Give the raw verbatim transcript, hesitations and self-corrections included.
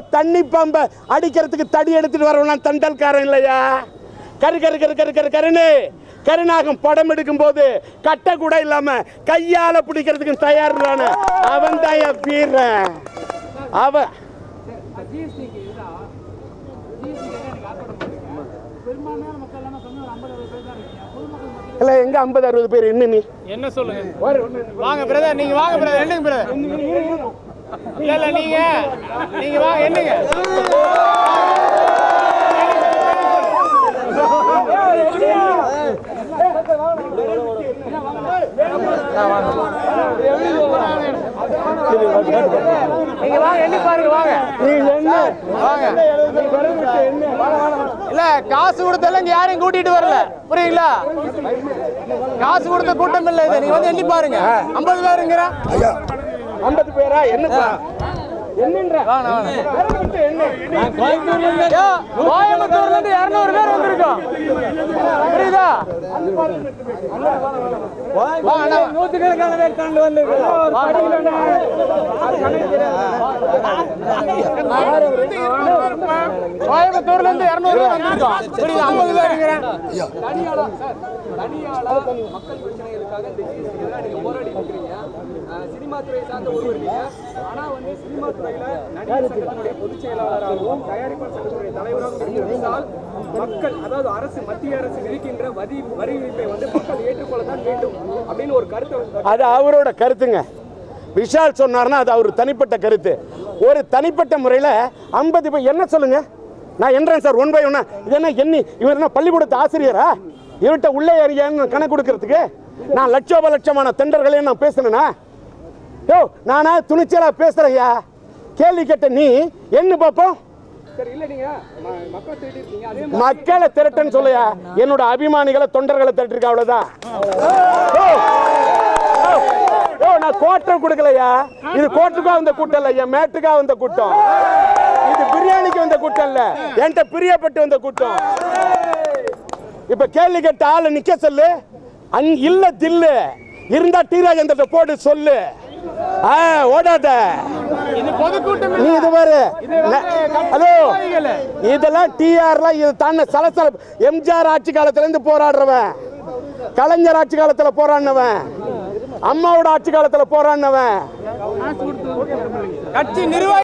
தண்ணி பம்பை அடிக்கிறதுக்கு தடி எடுத்துட்டு வரவெல்லாம் தண்டல்காரன் இல்லையா? கரு கரு கரு கரு கரு கருன்னு கருநாகம் படம் எடுக்கும் போது கட்ட கூட இல்லாம கையால பிடிக்கிறதுக்கு தயாரான அவன் தான் என் வீரன். அவன் இல்ல எங்க ஐம்பது அறுபது பேர் என்ன நீ என்ன சொல்லுங்க? வாங்க பிரதர், நீங்க வாங்க பிரதர். என்னங்க பிரதர்? இல்ல இல்ல நீங்க நீங்க வாங்க. என்னங்க நீங்க வாங்க, எண்ணி பாருங்க. வாங்க வாங்க. இல்ல காசு கொடுத்தல இங்க யாரையும் கூட்டிட்டு வரல, புரியுங்களா? காசு கொடுத்த கூட்டம் இல்ல இது. நீங்க வந்து எண்ணி பாருங்க. ஐம்பது பேருங்கிற ஐம்பது பேரா? என்னப்பா கோயம்புத்தூர்ல இருந்து இருநூறு பேர் வந்திருக்கோம், புரியுதா? நூத்துக்கணக்கான பேர் தாண்டி வந்து கோயம்புத்தூர்ல இருந்து இருநூறு பேர் வந்திருக்கோம், புரியுது? ஐம்பது பேருங்கிறேன். மக்கள் பிரச்சனைகளுக்காக நீங்க போராடி இருக்கிறீங்க, சினிமா துறை சார்ந்த ஒருவர் நீங்க. ஆனா வந்து சினிமா துறையில நடிகர் சங்கத்தினுடைய பொதுச் செயலாளராகவும் தயாரிப்பாளர் சங்கத்துடைய தலைவராகவும் இருந்தால் மக்கள், அதாவது அரசு, மத்திய அரசு விதிக்கின்ற வரி வரி விதிப்பை வந்து மக்கள் ஏற்றுக்கொள்ளத்தான் வேண்டும் அப்படின்னு ஒரு கருத்து. அது அவரோட கருத்துங்க. விஷால் சொன்னார்னா அது அவர் தனிப்பட்ட கருத்து. ஒரு தனிப்பட்ட முறையில் ஐம்பது பேர் என்ன சொல்லுங்க, நான் என்றேன் சார் ஒன் பை ஒன்னா. இது என்ன எண்ணி இவர் என்ன பள்ளிக்கூடத்து ஆசிரியரா? இவர்கிட்ட உள்ளே ஏறியான்னு கணக்கு கொடுக்கறதுக்கு நான் லட்சோப லட்சமான தெண்டர்களையும் நான் பேசுனேன்னா? யோ நானா துணிச்சலா பேசுறையா? கேள்வி கேட்ட நீ என்ன பார்ப்போம்? மக்களை திரட்டன்னு சொல்லையா? என்னோட அபிமானிகளை தொண்டர்களை திரட்டிருக்க, அவ்வளவுதான். நான் கோட்டர் கொடுக்கலையா? இது கோட்டருக்கா வந்த கூட்டம் இல்ல, என் மேட்டுக்கா வந்த கூட்டம். இது பிரியாணிக்கு வந்த கூட்டம் இல்ல, என்கிட்ட பிரியப்பட்டு வந்த கூட்டம். இப்ப கேள்வி கேட்ட ஆளு நிக்க சொல்லு. அங்க இல்ல தில்லு இருந்தா டி ராஜேந்தர் போட்டு சொல்லு. ஓடாத நீ இது பாரு. ஹலோ, இதெல்லாம் டிஆர்ல இது தான சலசல. எம்ஜிஆர் ஆட்சி காலத்துல இருந்து போராடுறவன், கலைஞர் ஆட்சி காலத்துல போராடினவன், அம்மாவோட ஆட்சி காலத்துல போராடினவன், கட்சி நிர்வாகி